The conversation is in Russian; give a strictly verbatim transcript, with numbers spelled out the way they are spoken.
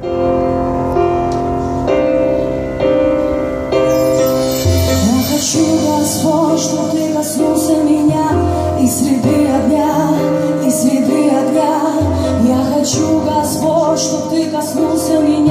Господь, что Ты коснулся меня и среды огня, и среды огня. Я хочу, Господь, что Ты коснулся меня.